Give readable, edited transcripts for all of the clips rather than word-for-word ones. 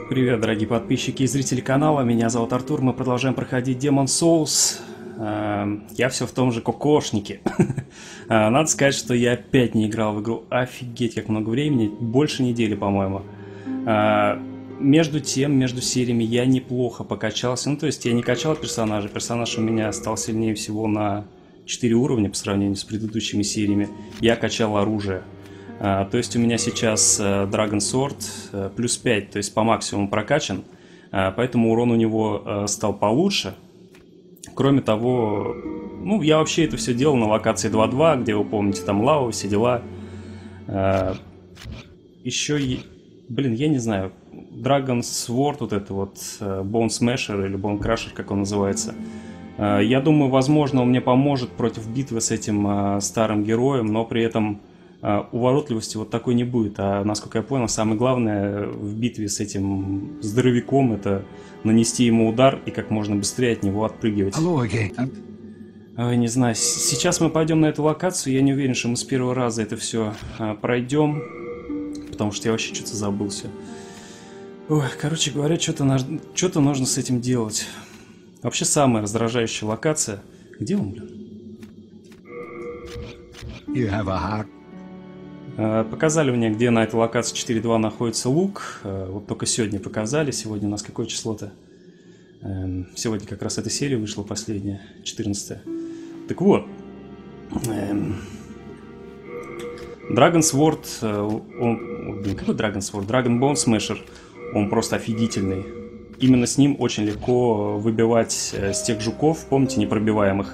Привет, дорогие подписчики и зрители канала, меня зовут Артур, мы продолжаем проходить Demon's Souls. Я все в том же кокошнике. Надо сказать, что я опять не играл в игру, офигеть как много времени, больше недели, по-моему. Между тем, между сериями я неплохо покачался, ну то есть я не качал персонажа, персонаж у меня стал сильнее всего на 4 уровня по сравнению с предыдущими сериями. Я качал оружие. То есть у меня сейчас Dragon Sword плюс 5, то есть по максимуму прокачан, поэтому урон у него стал получше. Кроме того, ну я вообще это все делал на локации 2.2, где вы помните, там лава, все дела. Еще, блин, я не знаю, Dragon Sword, вот это вот Bone Smasher или Bone Crusher, как он называется. Я думаю, возможно, он мне поможет против битвы с этим старым героем, но при этом уворотливости вот такой не будет. А насколько я понял, самое главное в битве с этим здоровяком — это нанести ему удар и как можно быстрее от него отпрыгивать. Ой, не знаю, сейчас мы пойдем на эту локацию. Я не уверен, что мы с первого раза это все пройдем, потому что я вообще что-то забылся. Ой, короче говоря, что-то нужно с этим делать. Вообще самая раздражающая локация. Где он, блин? Показали мне, где на этой локации 4.2 находится лук. Вот только сегодня показали. Сегодня у нас какое число-то? Сегодня как раз эта серия вышла последняя, 14-я. Так вот. Dragon Sword, какой Dragon Sword? Dragon Bone Smasher. Он просто офигительный. Именно с ним очень легко выбивать с тех жуков, помните, непробиваемых.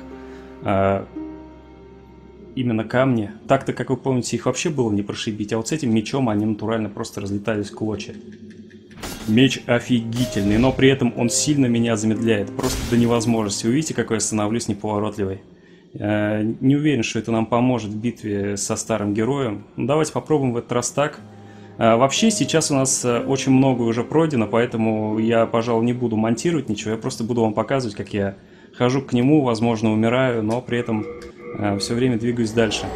Именно камни. Так-то, как вы помните, их вообще было не прошибить, а вот с этим мечом они натурально просто разлетались в клочья. Меч офигительный, но при этом он сильно меня замедляет, просто до невозможности. Вы видите, какой я становлюсь неповоротливый? Не уверен, что это нам поможет в битве со старым героем. Ну, давайте попробуем в этот раз так. Вообще, сейчас у нас очень много уже пройдено, поэтому я, пожалуй, не буду монтировать ничего, я просто буду вам показывать, как я хожу к нему, возможно, умираю, но при этом все время двигаюсь дальше.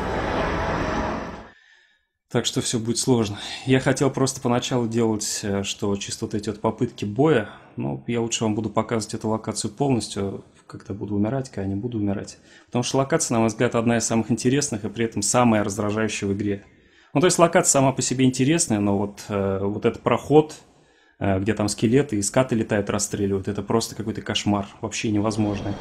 Так что все будет сложно. Я хотел просто поначалу делать, что чисто вот эти вот попытки боя. Но я лучше вам буду показывать эту локацию полностью, когда буду умирать, когда не буду умирать. Потому что локация, на мой взгляд, одна из самых интересных и при этом самая раздражающая в игре. Ну, то есть локация сама по себе интересная, но вот этот проход, где там скелеты и скаты летают, расстреливают, это просто какой-то кошмар. Вообще невозможный.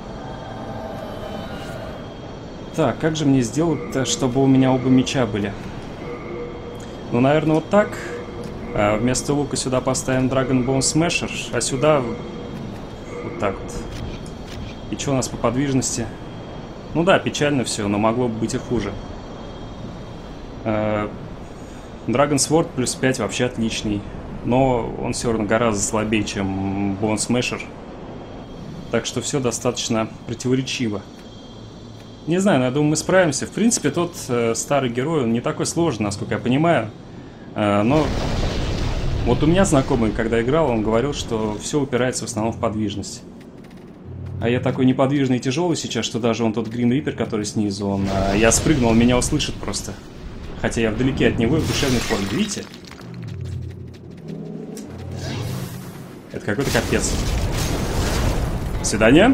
Так, как же мне сделать-то, чтобы у меня оба меча были? Ну, наверное, вот так. Вместо лука сюда поставим Dragon Bone Smasher, а сюда вот так вот. И что у нас по подвижности? Ну да, печально все, но могло бы быть и хуже. Dragon Sword плюс 5 вообще отличный. Но он все равно гораздо слабее, чем Bone Smasher. Так что все достаточно противоречиво. Не знаю, но я думаю, мы справимся. В принципе, тот старый герой, он не такой сложный, насколько я понимаю. Но вот у меня знакомый, когда играл, он говорил, что все упирается в основном в подвижность. А я такой неподвижный и тяжелый сейчас, что даже он тот Grim Reaper, который снизу, я спрыгнул, он меня услышит просто. Хотя я вдалеке от него и в душевной форме, видите? Это какой-то капец. До свидания.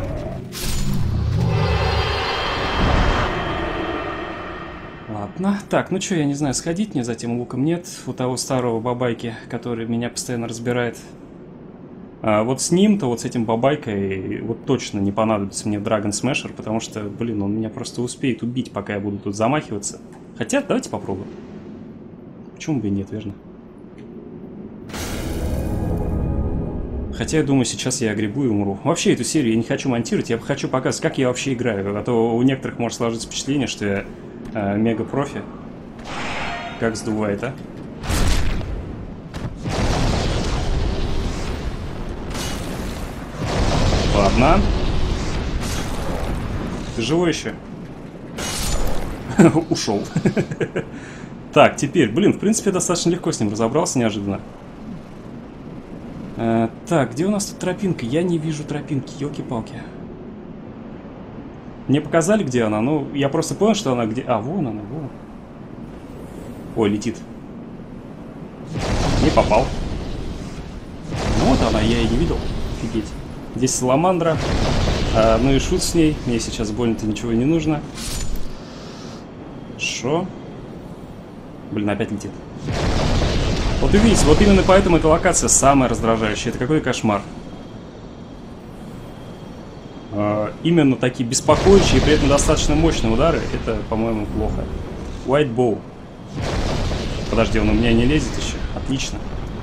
Ладно. Так, ну что, я не знаю, сходить мне за тем луком? Нет. У того старого бабайки, который меня постоянно разбирает. Вот с ним-то, вот с этим бабайкой, вот точно не понадобится мне Dragon Smasher, потому что, блин, он меня просто успеет убить, пока я буду тут замахиваться. Хотя, давайте попробуем. Почему бы и нет, верно? Хотя, я думаю, сейчас я огребу и умру. Вообще, эту серию я не хочу монтировать, я хочу показать, как я вообще играю. А то у некоторых может сложиться впечатление, что я мега-профи. Как сдувает, а? Ладно. Ты живой еще? Ушел. Так, теперь, блин, в принципе, достаточно легко с ним разобрался неожиданно. Так, где у нас тут тропинка? Я не вижу тропинки, елки-палки. Мне показали, где она, ну, я просто понял, что она где... А, вон она, вон. Ой, летит. Не попал. она, я и не видел. Офигеть. Здесь саламандра. Ну и шут с ней. Мне сейчас больно-то ничего не нужно. Шо? Блин, опять летит. Вот увидите, вот именно поэтому эта локация самая раздражающая. Это какой кошмар. Именно такие беспокоящие и при этом достаточно мощные удары. Это, по-моему, плохо. White Bow. Подожди, он у меня не лезет еще. Отлично.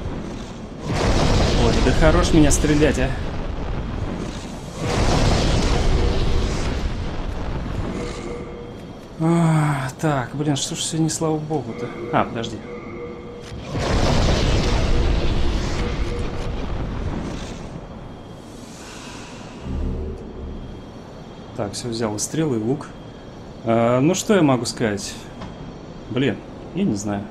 Ой, да хорош меня стрелять, так, блин, что ж все не слава богу-то. Подожди. Так, все взял и стрелы, и лук. Ну, что я могу сказать? Блин, я не знаю.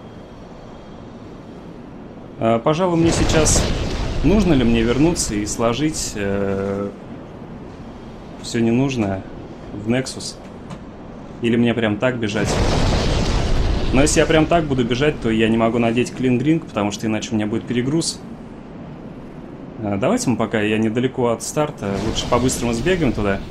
Пожалуй, мне сейчас... Нужно ли мне вернуться и сложить все ненужное в Nexus? Или мне прям так бежать? Но если я прям так буду бежать, то я не могу надеть клингринг, потому что иначе у меня будет перегруз. Давайте мы пока, я недалеко от старта, лучше по-быстрому сбегаем туда.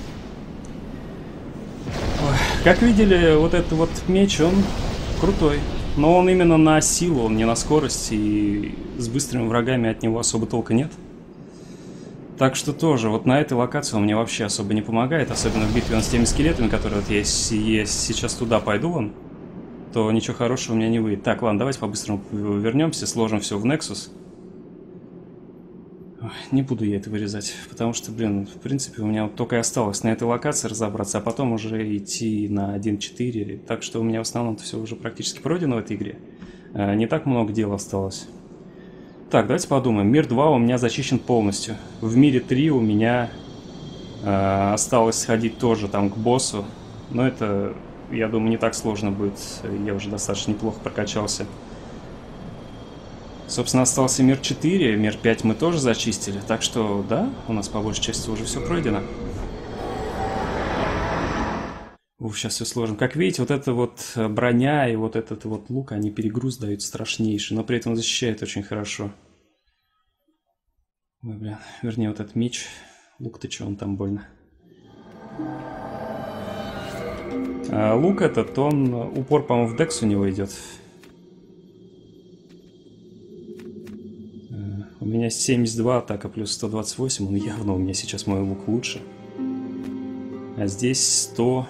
Ой, как видели, вот этот вот меч, он крутой. Но он именно на силу, он не на скорость, и с быстрыми врагами от него особо толка нет. Так что тоже, вот на этой локации он мне вообще особо не помогает, особенно в битве с теми скелетами, которые вот если сейчас туда пойду, то ничего хорошего у меня не выйдет. Так, ладно, давайте по-быстрому вернемся, сложим все в Nexus. Ой, не буду я это вырезать, потому что, блин, в принципе, у меня вот только и осталось на этой локации разобраться, а потом уже идти на 1.4. Так что у меня в основном все уже практически пройдено в этой игре. Не так много дел осталось. Так, давайте подумаем. Мир 2 у меня зачищен полностью. В мире 3 у меня осталось сходить тоже там к боссу. Но это, я думаю, не так сложно будет. Я уже достаточно неплохо прокачался. Собственно, остался мир 4, мир 5 мы тоже зачистили. Так что, да, у нас по большей части уже все пройдено. Сейчас все сложно. Как видите, вот эта вот броня и вот этот вот лук, они перегруз дают страшнейший, но при этом защищают очень хорошо. Ой, блин, вернее, вот этот меч. Лук-то что, он там больно. Лук этот, он, упор, по-моему, в декс у него идет. У меня 72 атака плюс 128, ну явно у меня сейчас мой лук лучше. А здесь 100...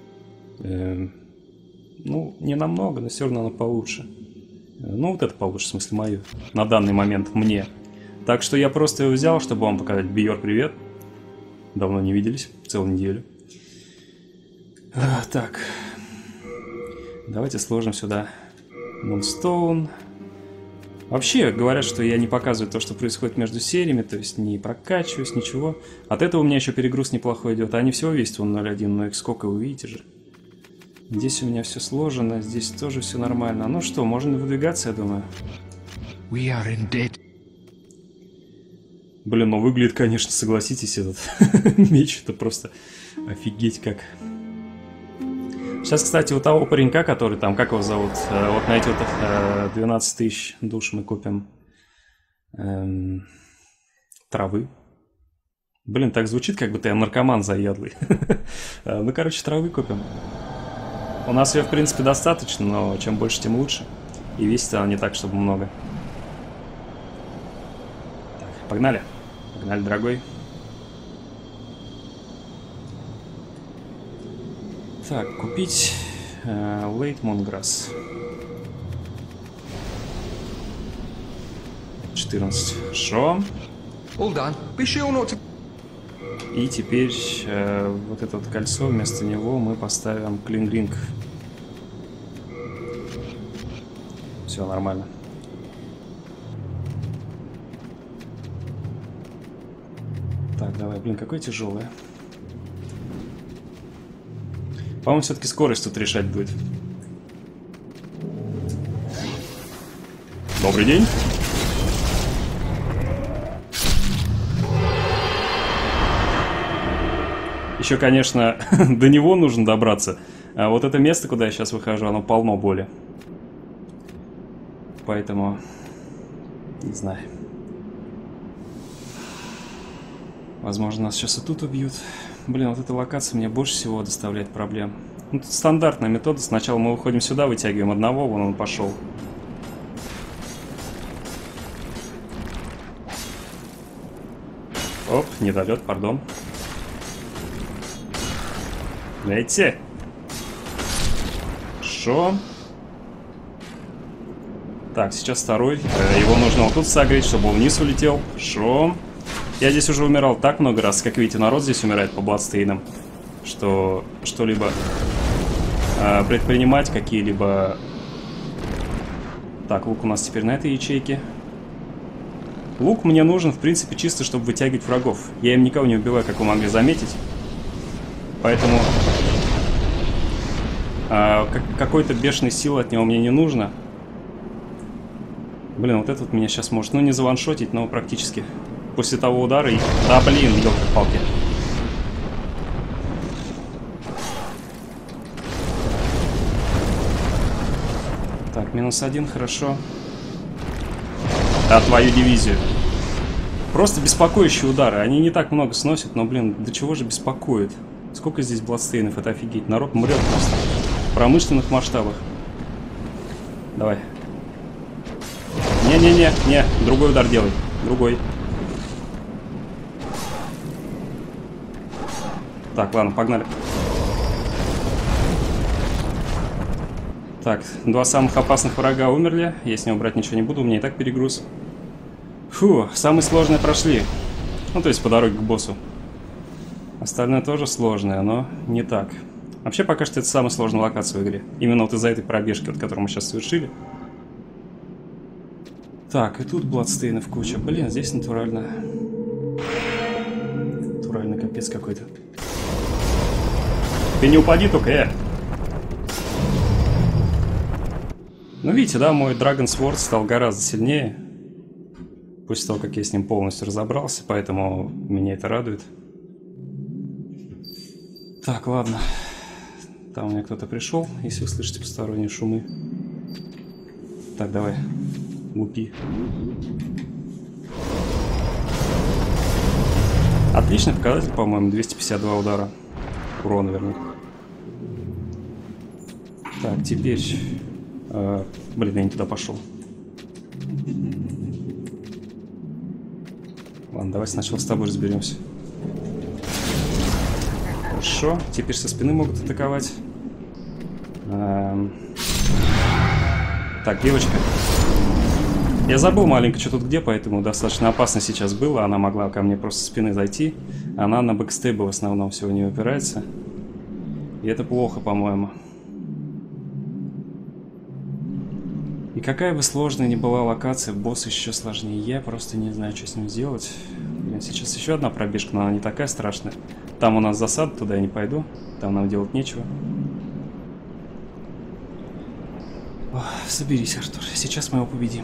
ну, не намного, но все равно оно получше. Ну, вот это получше, в смысле, мою. На данный момент мне. Так что я просто его взял, чтобы вам показать. Биор, привет. Давно не виделись, целую неделю. Так. Давайте сложим сюда Moonstone. Вообще, говорят, что я не показываю то, что происходит между сериями, то есть не прокачиваюсь, ничего. От этого у меня еще перегруз неплохой идет. Они всего весят он 0.1, но их сколько, вы видите же. Здесь у меня все сложено, здесь тоже все нормально. Ну что, можно выдвигаться, я думаю. Блин, ну выглядит, конечно, согласитесь, этот меч, это просто офигеть как. Сейчас, кстати, у того паренька, который там, как его зовут, вот на эти вот 12 тысяч душ мы купим травы. Блин, так звучит, как будто я наркоман заядлый. Ну, короче, травы купим. У нас ее, в принципе, достаточно, но чем больше, тем лучше. И весит она не так, чтобы много. Так, погнали. Погнали, дорогой. Так, купить Лейтмонграсс. 14. Хорошо. И теперь вот это вот кольцо, вместо него мы поставим клингринг. Все нормально. Так, давай, блин, какое тяжелое. По-моему, все-таки скорость тут решать будет. Добрый день. Еще, конечно, до него нужно добраться. А вот это место, куда я сейчас выхожу, оно полно боли. Поэтому... Не знаю. Возможно, нас сейчас и тут убьют. Блин, вот эта локация мне больше всего доставляет проблем. Ну, тут стандартная метода. Сначала мы выходим сюда, вытягиваем одного, вон он пошел. Оп, недолет, пардон. Дайте. Шо? Так, сейчас второй. Его нужно вот тут согреть, чтобы он вниз улетел. Шо? Я здесь уже умирал так много раз. Как видите, народ здесь умирает по бладстейнам. Что что-либо предпринимать, какие-либо... Так, лук у нас теперь на этой ячейке. Лук мне нужен, в принципе, чисто, чтобы вытягивать врагов. Я им никого не убиваю, как вы могли заметить. Поэтому какой-то бешеной силы от него мне не нужно. Блин, вот этот меня сейчас может, ну, не заваншотить, но практически. После того удара... Да, блин, ёлки-палки. Так, -1, хорошо. Да, твою дивизию. Просто беспокоящие удары. Они не так много сносят, но, блин, до чего же беспокоит? Сколько здесь бладстейнов, это офигеть. Народ мрет просто. В промышленных масштабах. Давай. Не, другой удар делай. Другой. Так, ладно, погнали. Так, 2 самых опасных врага умерли. Я с него брать ничего не буду, у меня и так перегруз. Фу, самые сложные прошли. Ну, то есть по дороге к боссу. Остальное тоже сложное, но не так. Вообще, пока что это самая сложная локация в игре. Именно вот из-за этой пробежки, вот, которую мы сейчас совершили. Так, и тут бладстейнов куча. Блин, здесь натурально. Натурально капец какой-то. Ты не упади только, Ну, видите, да, мой Dragon Sword стал гораздо сильнее. После того, как я с ним полностью разобрался, поэтому меня это радует. Так, ладно. Там у меня кто-то пришел, если вы слышите посторонние шумы. Так, давай. Лупи. Отличный показатель, по-моему, 252 удара. Урона, вернее. Так, теперь... блин, я не туда пошел. Ладно, давай сначала с тобой разберемся. Хорошо, теперь со спины могут атаковать. Так, девочка. Я забыл маленько, что тут где, поэтому достаточно опасно сейчас было. Она могла ко мне просто со спины зайти. Она на бэкстебы в основном всего не упирается. И это плохо, по-моему. И какая бы сложная ни была локация, босс еще сложнее. Я просто не знаю, что с ним сделать. Блин, сейчас еще одна пробежка, но она не такая страшная. Там у нас засада, туда я не пойду. Там нам делать нечего. Ох, соберись, Артур. Сейчас мы его победим.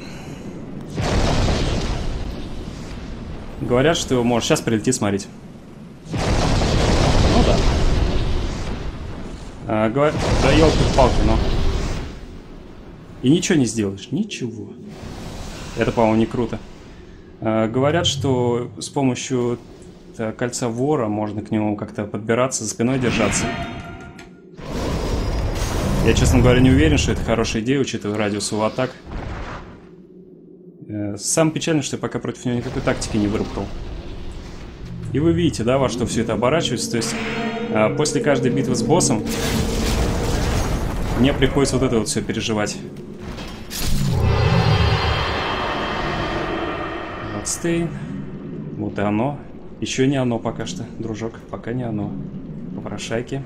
Говорят, что его может сейчас прилетит, смотрите. Ну да. Да елки-палки, но... И ничего не сделаешь. Ничего. Это, по-моему, не круто. Говорят, что с помощью кольца вора можно к нему как-то подбираться, за спиной держаться. Я, честно говоря, не уверен, что это хорошая идея, учитывая радиус его атак. Самое печальное, что я пока против него никакой тактики не выработал. И вы видите, да, во что все это оборачивается. То есть, после каждой битвы с боссом мне приходится вот это вот все переживать. Бладстейн. Вот и оно. Еще не оно пока что, дружок. Пока не оно. Попрошайки.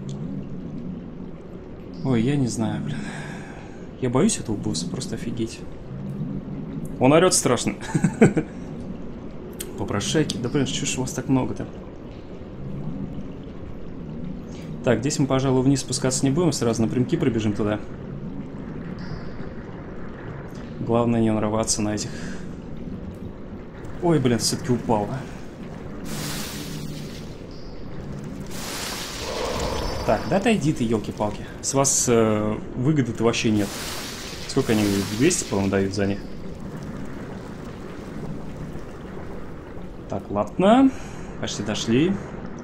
Ой, я не знаю, блин. Я боюсь этого босса, просто офигеть. Он орет страшно. Попрошайки. Да блин, что ж у вас так много-то? Так, здесь мы, пожалуй, вниз спускаться не будем. Сразу напрямки пробежим туда. Главное не нарваться на этих... Ой, блин, все-таки упал. Так, да отойди ты, елки-палки. С вас выгоды-то вообще нет. Сколько они, 200, по-моему, дают за них? Так, ладно. Почти дошли.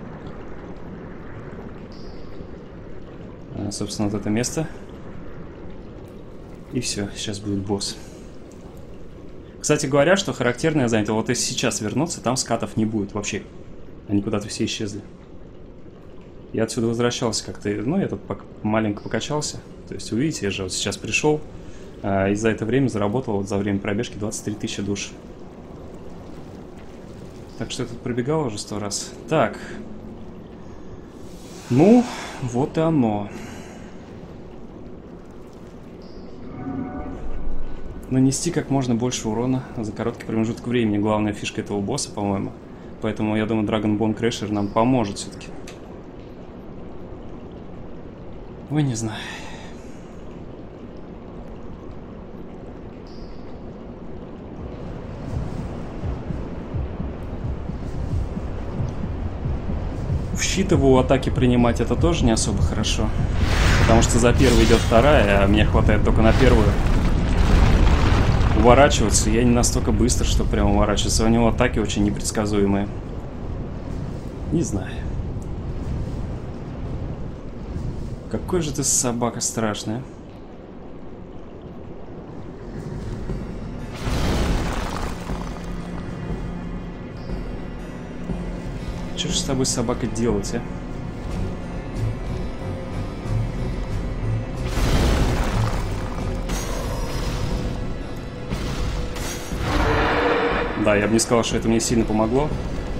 Собственно, вот это место. И все, сейчас будет босс. Кстати говоря, что характерно, я заметил, вот если сейчас вернуться, там скатов не будет вообще. Они куда-то все исчезли. Я отсюда возвращался как-то, ну, я тут маленько покачался. То есть, увидите, я же вот сейчас пришел, и за это время заработал, вот за время пробежки 23 тысячи душ. Так что я тут пробегал уже 100 раз. Так. Ну, вот и оно. Нанести как можно больше урона за короткий промежуток времени. Главная фишка этого босса, по-моему. Поэтому я думаю, Dragonbone Crasher нам поможет все-таки. Ой, не знаю. В щит его атаки принимать это тоже не особо хорошо. Потому что за первой идет вторая, а мне хватает только на первую. Уворачиваться я не настолько быстро, что прям уворачиваться. У него атаки очень непредсказуемые. Не знаю. Какой же ты собака страшная. Что ж с тобой, собака, делать, а? Да, я бы не сказал, что это мне сильно помогло.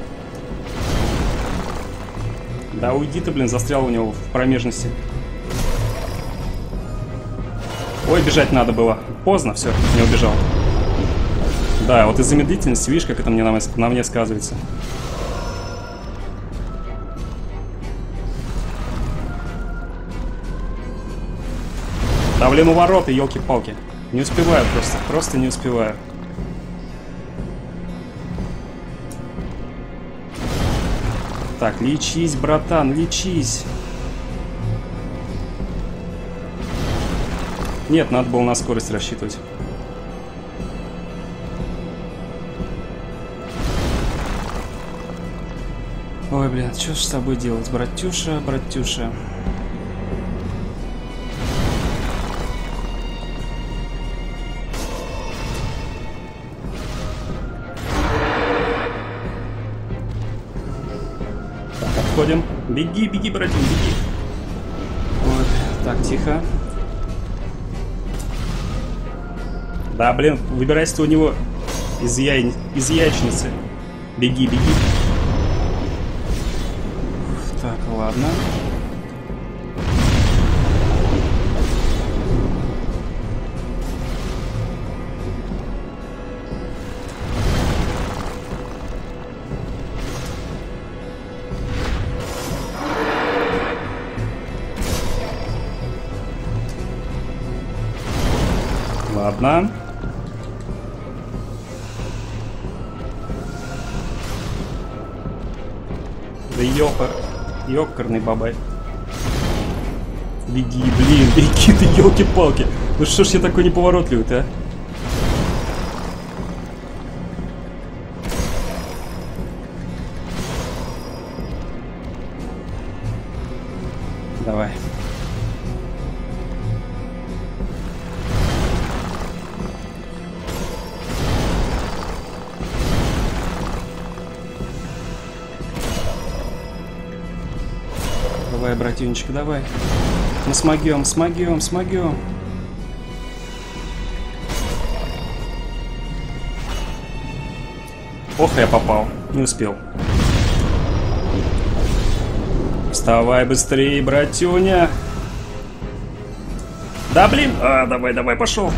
Да уйди ты, блин, застрял у него в промежности. Ой, бежать надо было. Поздно, все, не убежал. Да, вот из-за медлительности, видишь, как это мне на мне сказывается. Да, блин, у ворота, елки-палки. Не успеваю просто не успеваю. Так, лечись, братан, лечись. Нет, надо было на скорость рассчитывать. Ой, блин, что ж с тобой делать, братюша, братюша. Так, отходим. Беги, беги, братюк, беги. Вот, так, тихо. Да, блин, выбирайся у него из яичницы. Беги, беги. Так, ладно. Ладно. Да ёкарный бабай. Беги, блин, беги ты, ёлки-палки. Ну что ж я такой неповоротливый-то, а? Давай. Давай, братюнечка, давай. Мы смогем, смогем, смогем. Ох, я попал. Не успел. Вставай быстрее, братюня. Да, блин. А, давай, давай, пошел.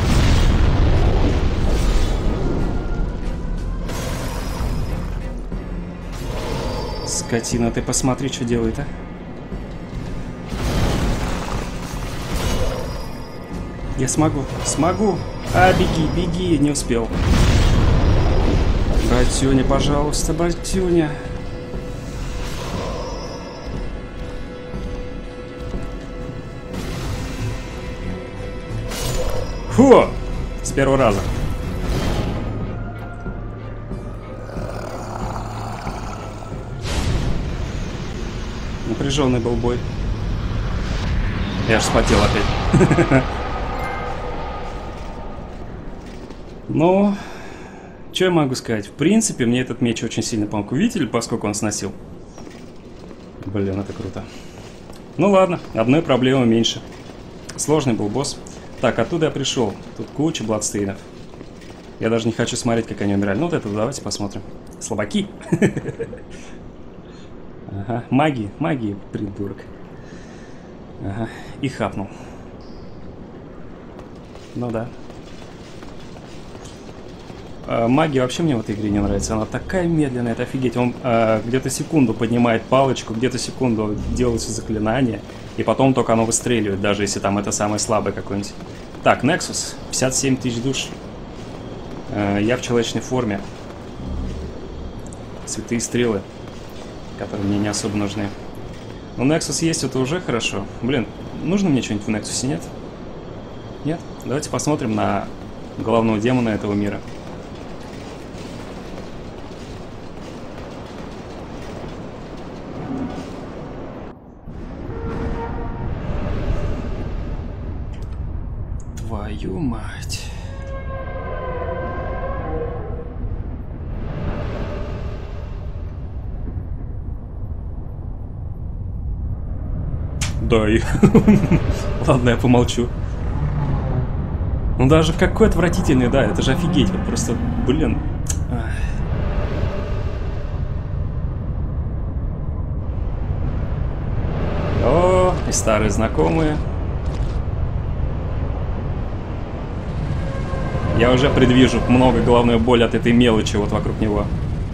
Скотина, ты посмотри, что делает, а. Я смогу, смогу. А, беги, беги, не успел. Братюня, пожалуйста, братюня. Фу! С первого раза. напряженный был бой. Я аж вспотел опять. Ну, что я могу сказать? В принципе, мне этот меч очень сильно помог. Видели, поскольку он сносил? Блин, это круто. Ну ладно, одной проблемы меньше. Сложный был босс. Так, оттуда я пришел. Тут куча бладстейнов. Я даже не хочу смотреть, как они умирали. Ну вот это давайте посмотрим. Слабаки. Ага, магии, придурок. Ага, и хапнул. Ну да. Магия вообще мне в этой игре не нравится. Она такая медленная, это офигеть. Он где-то секунду поднимает палочку, где-то секунду делается заклинание, и потом только оно выстреливает, даже если там это самое слабое какое-нибудь. Так, Nexus, 57 тысяч душ. Я в человечной форме. Святые стрелы, которые мне не особо нужны. Но Nexus есть, это уже хорошо. Блин, нужно мне что-нибудь в Nexus, нет? Нет? Давайте посмотрим на главного демона этого мира. Твою мать. Да, ладно, я помолчу. Ну даже какой отвратительный, да, это же офигеть, вот просто, блин. О, и старые знакомые. Я уже предвижу много головной боли от этой мелочи вот вокруг него.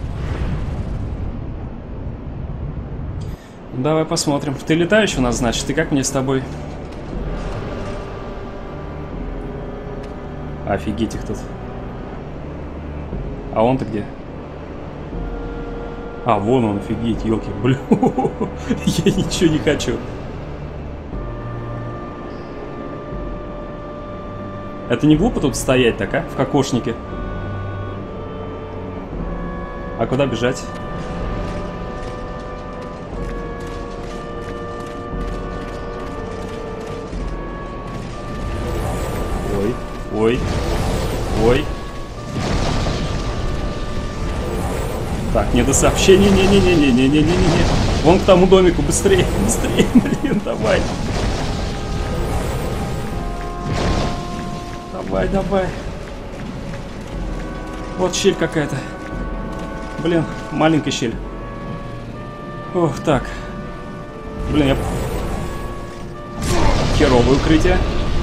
Давай посмотрим. Ты летающий у нас, значит, и как мне с тобой? Офигеть их тут. А он-то где? А, вон он, офигеть, елки. Блин, я ничего не хочу. Это не глупо тут стоять так, а? В кокошнике. А куда бежать? Ой, ой, ой. Так, не до сообщений, не-не-не-не-не-не-не-не-не. Вон к тому домику, быстрее, быстрее, блин, давай. Давай, давай. Вот щель какая-то. Блин, маленькая щель. Ох, так. Блин, я... Херовое укрытие.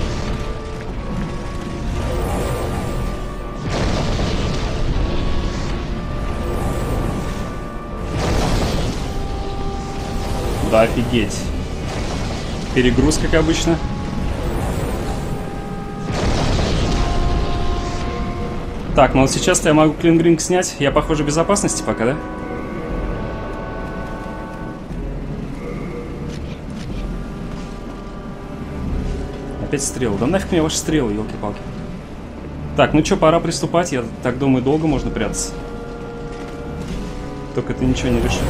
Да, офигеть. Перегруз, как обычно. Так, ну вот сейчас-то я могу клингринг снять. Я, похоже, в безопасности пока, да? Опять стрелы. Да нафиг мне ваши стрелы, елки-палки. Так, ну что, пора приступать. Я так думаю, долго можно прятаться. Только ты ничего не решил.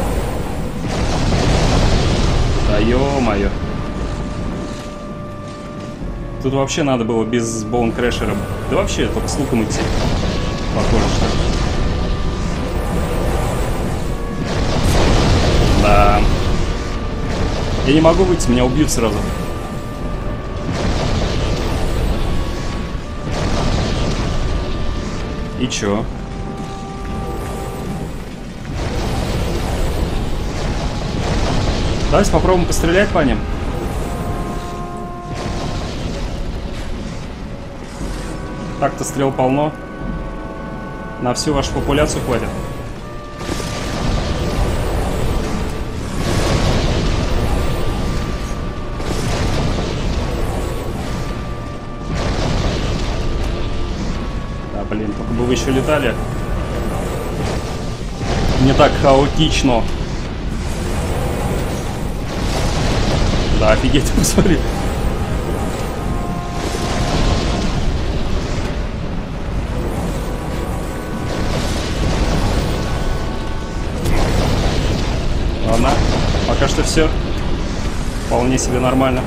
Да ё-моё. Тут вообще надо было без боункрэшера. Да вообще, только с луком идти. Похоже, что. Да. Я не могу выйти, меня убьют сразу. И чё? Давайте попробуем пострелять по ним. Так-то стрел полно. На всю вашу популяцию хватит. Да, блин, только бы вы еще летали. Не так хаотично. Да, офигеть, посмотри. Ладно, пока что все. все. Вполне себе нормально.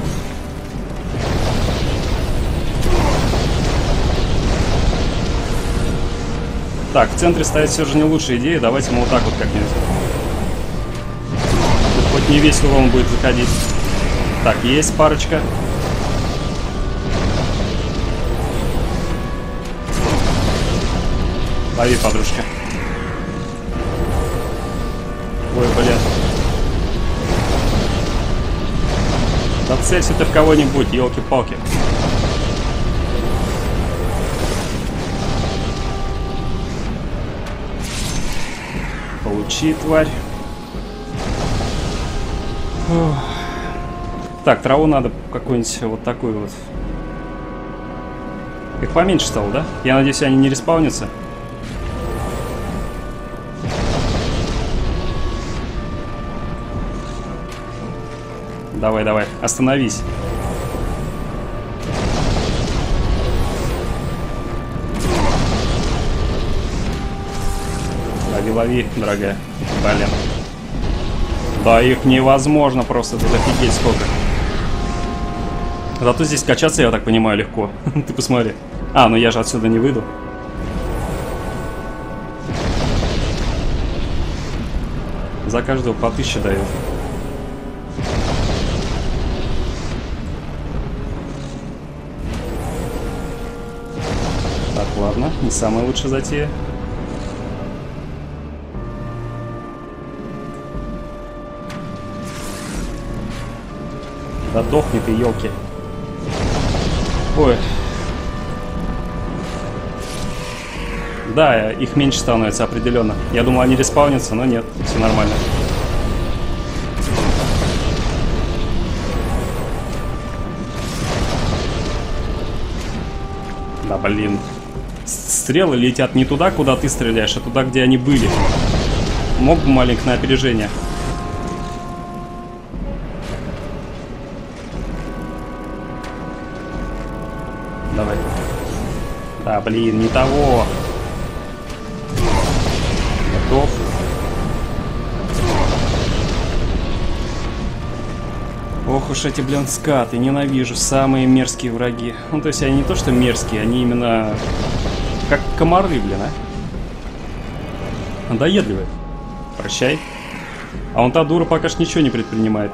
Так, в центре стоять все же не лучшая идея. Давайте мы вот так вот как-нибудь. Тут хоть не весь урон будет заходить. Так, есть парочка. Лови, подружка. Ой, блин. Да целься ты в кого-нибудь, елки-палки. Получи, тварь. Фух. Так, траву надо какую-нибудь вот такую вот. Их поменьше стало, да? Я надеюсь, они не респаунятся. Давай, давай, остановись. Лови, лови, дорогая. Блин. Да их невозможно просто, тут офигеть сколько. Зато здесь качаться, я так понимаю, легко. Ты посмотри. А, ну я же отсюда не выйду. За каждого по 1000 дают. Так, ладно, не самая лучшая затея. Да дохни ты, елки. Ой. Да, их меньше становится определенно. Я думал, они респаунятся, но нет, все нормально. Да, блин. Стрелы летят не туда, куда ты стреляешь, а туда, где они были. Мог бы маленько на опережение. Давай. Да, блин, не того. Готов. Ох уж эти, блин, скаты, ненавижу, самые мерзкие враги. Ну, то есть они не то, что мерзкие, они именно как комары, блин, а. Надоедливые. Прощай. А он та дура пока что ничего не предпринимает.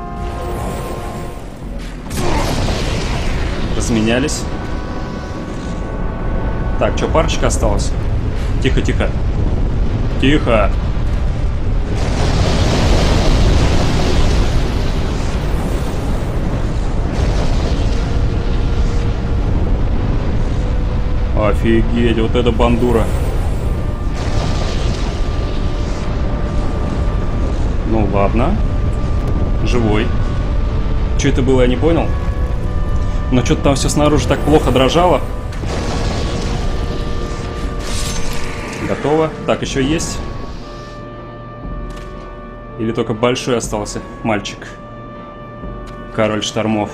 Разменялись. Так, что, парочка осталась? Тихо, тихо. Тихо. Офигеть, вот это бандура. Ну ладно. Живой. Что это было, я не понял. Но что-то там все снаружи так плохо дрожало. Готово. Так, еще есть? Или только большой остался мальчик? Король штормов.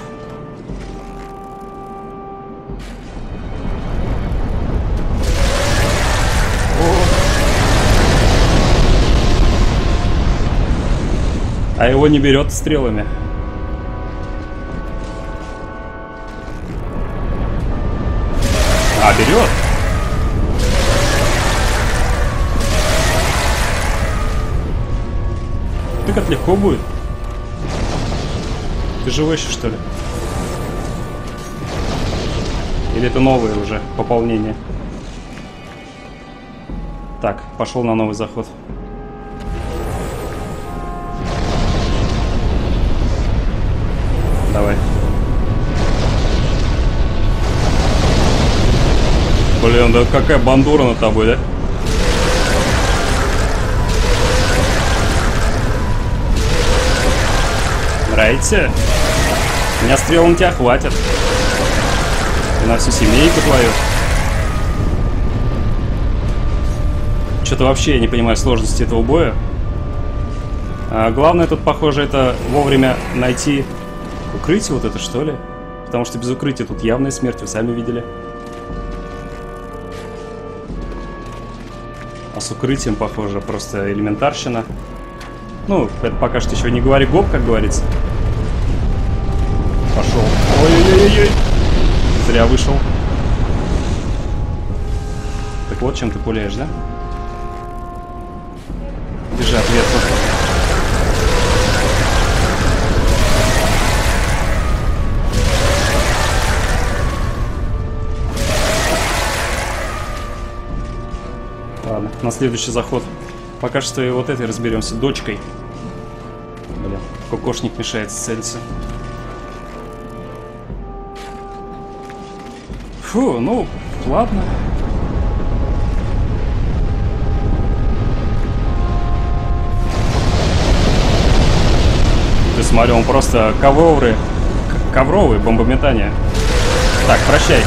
А его не берет стрелами. А, берет. Ты как легко будет. Ты живой еще, что ли? Или это новые уже пополнение? Так, пошел на новый заход. Давай. Блин, да какая бандура над тобой, да? Нравится? У меня стрел на тебя хватит. И на всю семейку твою. Что-то вообще я не понимаю сложности этого боя. Главное тут, похоже, это вовремя найти укрытие вот это, что ли? Потому что без укрытия тут явная смерть, вы сами видели. А с укрытием, похоже, просто элементарщина. Ну, это пока что еще не говори гоп, как говорится. Пошел. Ой-ой-ой-ой. Зря вышел. Так вот, чем ты пуляешь, да? Держи ответку. Ладно, на следующий заход. Пока что и вот этой разберемся. Дочкой. Блин, кокошник мешает целиться. Фу, ну, ладно. Ты смотри, он просто ковровый бомбометание. Так, прощай.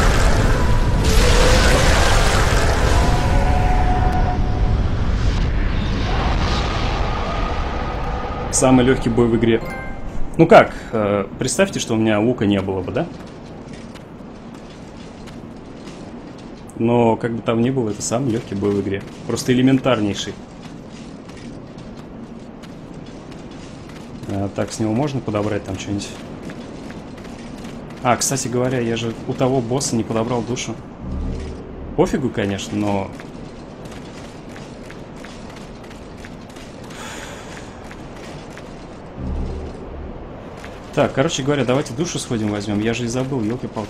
Самый легкий бой в игре. Ну как, представьте, что у меня лука не было бы, да? Но как бы там ни было, это самый легкий бой в игре. Просто элементарнейший. Так, с него можно подобрать там что-нибудь? А, кстати говоря, я же у того босса не подобрал душу. Пофигу, конечно, но... Так, короче говоря, давайте душу сходим возьмем. Я же и забыл, елки-палки.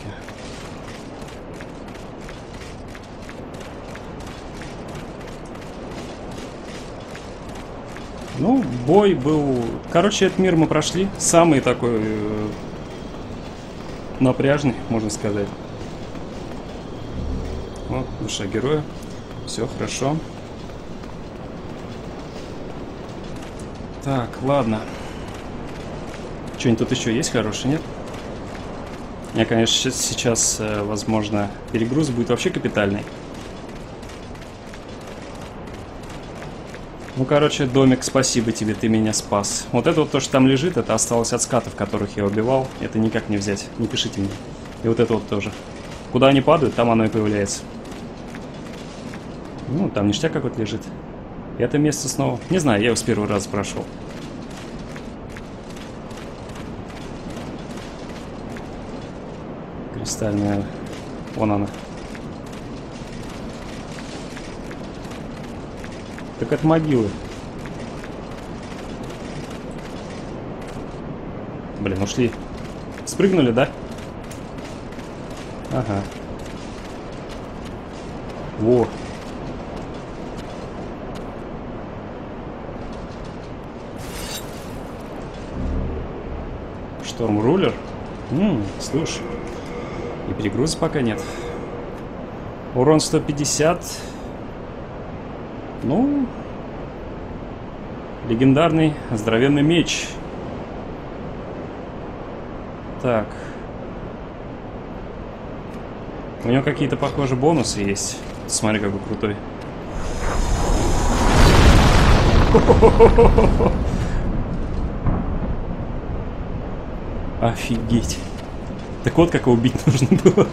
Ну, бой был... Короче, этот мир мы прошли. Самый такой... напряжный, можно сказать. Вот, душа героя. Все хорошо. Так, ладно. Что-нибудь тут еще есть хорошее, нет? У меня, конечно, сейчас, возможно, перегруз будет вообще капитальный. Ну, короче, домик, спасибо тебе, ты меня спас. Вот это вот то, что там лежит, это осталось от скатов, которых я убивал. Это никак не взять, не пишите мне. И вот это вот тоже. Куда они падают, там оно и появляется. Ну, там ништяк какой-то лежит. Это место снова. Не знаю, я его с первого раза прошел. Кристальная. Вон она. Так это могилы. Блин, ушли. Спрыгнули, да? Ага. Во. Штормрулер? Слушай. И перегруза пока нет. Урон 150. Ну, легендарный здоровенный меч. Так. У него какие-то, похоже, бонусы есть. Смотри, какой крутой. Офигеть. Так вот, как его убить нужно было.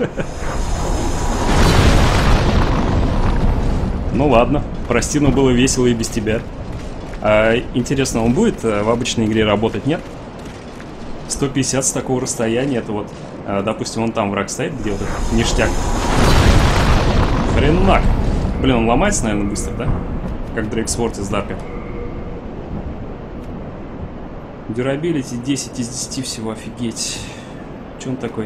Ну ладно, прости, но было весело и без тебя. А, интересно, он будет в обычной игре работать, нет? 150 с такого расстояния, это вот, допустим, вон там враг стоит, где вот этот ништяк. Хренак. Блин, он ломается, наверное, быстро, да? Как Дрейксворд из Дарка. Дюрабилити 10 из 10 всего, офигеть. Че он такой?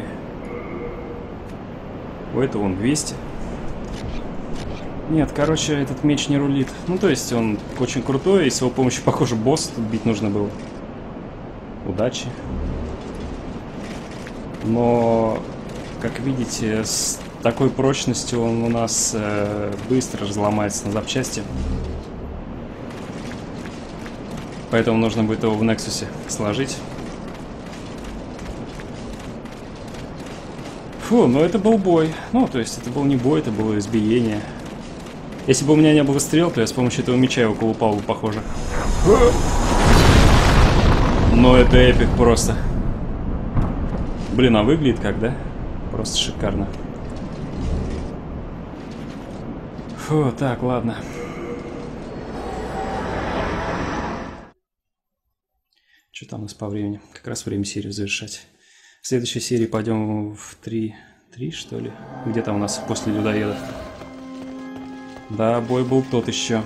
У этого он 200. Нет, короче, этот меч не рулит. Ну, то есть он очень крутой, и с его помощью, похоже, босса тут бить нужно было. Удачи. Но, как видите, с такой прочностью он у нас быстро разломается на запчасти. Поэтому нужно будет его в Нексусе сложить. Фу, ну это был бой. Ну, то есть это был не бой, это было избиение. Если бы у меня не было стрел, то я с помощью этого меча его колупал бы, похоже. Но это эпик просто. Блин, а выглядит как, да? Просто шикарно. Фу, так, ладно. Что там у нас по времени? Как раз время серию завершать. В следующей серии пойдем в 3, что ли? Где там у нас после людоеда? Да, бой был тот еще.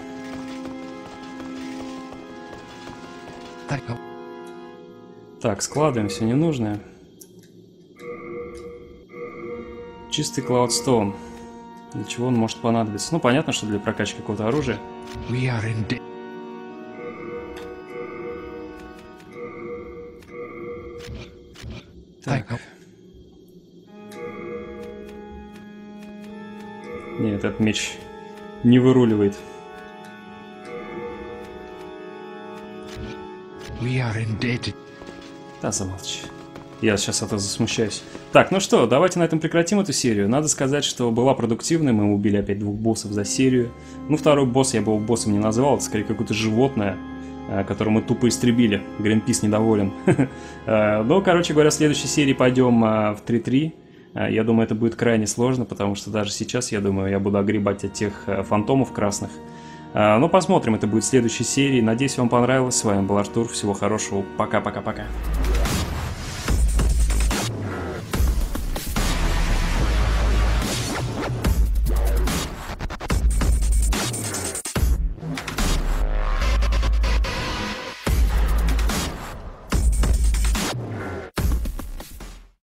Так, складываем все ненужное. Чистый Cloudstone. Для чего он может понадобиться? Ну, понятно, что для прокачки какого-то оружия. Так. Нет, этот меч не выруливает. Да, замолчи. Я сейчас от этого засмущаюсь. Так, ну что, давайте на этом прекратим эту серию. Надо сказать, что была продуктивной. Мы убили опять 2 боссов за серию. Ну, второй босс я бы его боссом не назвал. Это скорее какое-то животное, которое мы тупо истребили. Гринпис недоволен. Ну, короче говоря, в следующей серии пойдем в 3-3. Я думаю, это будет крайне сложно, потому что даже сейчас, я думаю, я буду огребать от тех фантомов красных. Но посмотрим, это будет в следующей серии. Надеюсь, вам понравилось. С вами был Артур. Всего хорошего. Пока-пока-пока.